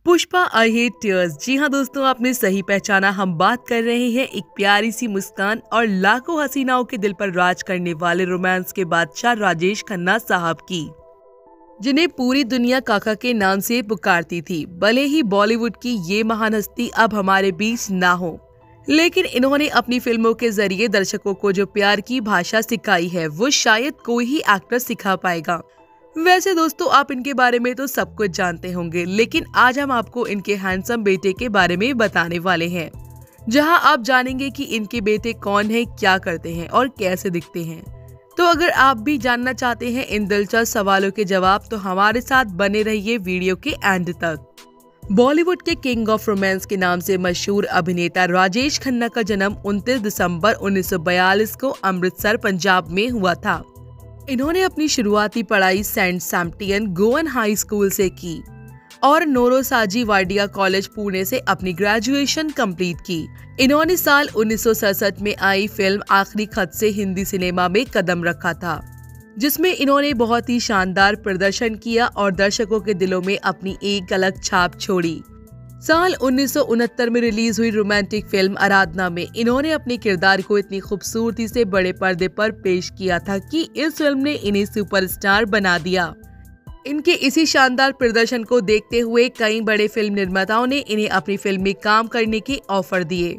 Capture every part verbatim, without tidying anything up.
Pushpa I hate tears. जी हाँ दोस्तों, आपने सही पहचाना। हम बात कर रहे हैं एक प्यारी सी मुस्कान और लाखों हसीनाओं के दिल पर राज करने वाले रोमांस के बादशाह राजेश खन्ना साहब की, जिन्हें पूरी दुनिया काका के नाम से पुकारती थी। भले ही बॉलीवुड की ये महान हस्ती अब हमारे बीच ना हो, लेकिन इन्होंने अपनी फिल्मों के जरिए दर्शकों को जो प्यार की भाषा सिखाई है वो शायद कोई ही एक्टर सिखा पाएगा। वैसे दोस्तों, आप इनके बारे में तो सब कुछ जानते होंगे, लेकिन आज हम आपको इनके हैंडसम बेटे के बारे में बताने वाले हैं, जहां आप जानेंगे कि इनके बेटे कौन है, क्या करते हैं और कैसे दिखते हैं। तो अगर आप भी जानना चाहते हैं इन दिलचस्प सवालों के जवाब, तो हमारे साथ बने रहिए वीडियो के एंड तक। बॉलीवुड के किंग ऑफ रोमांस के नाम से मशहूर अभिनेता राजेश खन्ना का जन्म उनतीस दिसंबर उन्नीस सौ बयालीस को अमृतसर, पंजाब में हुआ था। इन्होंने अपनी शुरुआती पढ़ाई सेंट सैम्पटियन गोवन हाई स्कूल से की और नोरोसाजी वाडिया कॉलेज पुणे से अपनी ग्रेजुएशन कंप्लीट की। इन्होंने साल उन्नीस सौ सड़सठ में आई फिल्म आखिरी खत से हिंदी सिनेमा में कदम रखा था, जिसमें इन्होंने बहुत ही शानदार प्रदर्शन किया और दर्शकों के दिलों में अपनी एक अलग छाप छोड़ी। साल उन्नीस सौ उनहत्तर में रिलीज हुई रोमांटिक फिल्म आराधना में इन्होंने अपने किरदार को इतनी खूबसूरती से बड़े पर्दे पर पेश किया था कि इस फिल्म ने इन्हें सुपरस्टार बना दिया। इनके इसी शानदार प्रदर्शन को देखते हुए कई बड़े फिल्म निर्माताओं ने इन्हें अपनी फिल्म में काम करने के ऑफर दिए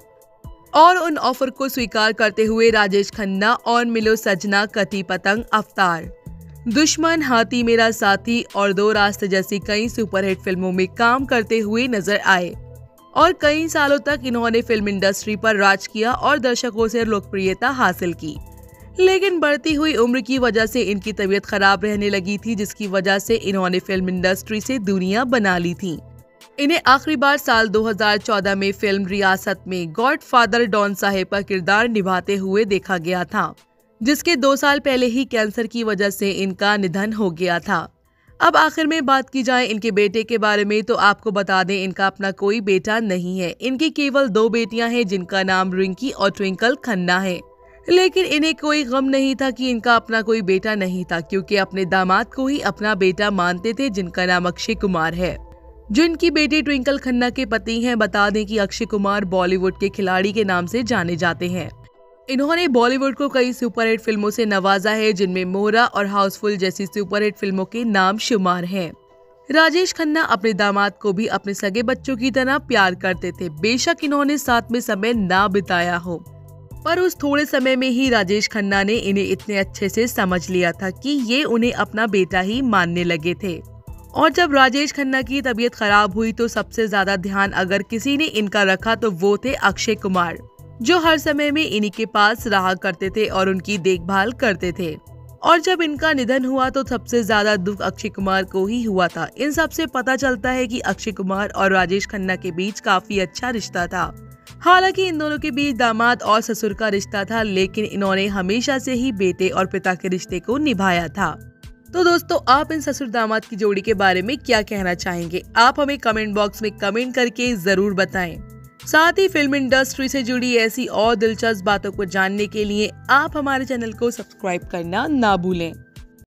और उन ऑफर को स्वीकार करते हुए राजेश खन्ना और मिलो सजना, कटी पतंग, अवतार, दुश्मन, हाथी मेरा साथी और दो रास्ते जैसी कई सुपरहिट फिल्मों में काम करते हुए नजर आए और कई सालों तक इन्होंने फिल्म इंडस्ट्री पर राज किया और दर्शकों से लोकप्रियता हासिल की। लेकिन बढ़ती हुई उम्र की वजह से इनकी तबीयत खराब रहने लगी थी, जिसकी वजह से इन्होंने फिल्म इंडस्ट्री से दूरियां बना ली थी। इन्हें आखिरी बार साल दो हज़ार चौदह में फिल्म रियासत में गॉडफादर डॉन साहेब का किरदार निभाते हुए देखा गया था, जिसके दो साल पहले ही कैंसर की वजह से इनका निधन हो गया था। अब आखिर में बात की जाए इनके बेटे के बारे में, तो आपको बता दें इनका अपना कोई बेटा नहीं है। इनकी केवल दो बेटियां हैं, जिनका नाम रिंकी और ट्विंकल खन्ना है। लेकिन इन्हें कोई गम नहीं था कि इनका अपना कोई बेटा नहीं था, क्योंकि अपने दामाद को ही अपना बेटा मानते थे, जिनका नाम अक्षय कुमार है, जो इनकी बेटी ट्विंकल खन्ना के पति हैं। बता दें कि अक्षय कुमार बॉलीवुड के खिलाड़ी के नाम से जाने जाते हैं। इन्होंने बॉलीवुड को कई सुपरहिट फिल्मों से नवाजा है, जिनमें मोहरा और हाउसफुल जैसी सुपरहिट फिल्मों के नाम शुमार हैं। राजेश खन्ना अपने दामाद को भी अपने सगे बच्चों की तरह प्यार करते थे। बेशक इन्होंने साथ में समय ना बिताया हो, पर उस थोड़े समय में ही राजेश खन्ना ने इन्हें इतने अच्छे से समझ लिया था कि ये उन्हें अपना बेटा ही मानने लगे थे। और जब राजेश खन्ना की तबीयत खराब हुई तो सबसे ज्यादा ध्यान अगर किसी ने इनका रखा तो वो थे अक्षय कुमार, जो हर समय में इन्हीं के पास रहा करते थे और उनकी देखभाल करते थे। और जब इनका निधन हुआ तो सबसे ज्यादा दुख अक्षय कुमार को ही हुआ था। इन सब से पता चलता है कि अक्षय कुमार और राजेश खन्ना के बीच काफी अच्छा रिश्ता था। हालांकि इन दोनों के बीच दामाद और ससुर का रिश्ता था, लेकिन इन्होंने हमेशा से ही बेटे और पिता के रिश्ते को निभाया था। तो दोस्तों, आप इन ससुर दामाद की जोड़ी के बारे में क्या कहना चाहेंगे? आप हमें कमेंट बॉक्स में कमेंट करके जरूर बताएं। साथ ही फिल्म इंडस्ट्री से जुड़ी ऐसी और दिलचस्प बातों को जानने के लिए आप हमारे चैनल को सब्सक्राइब करना ना भूलें।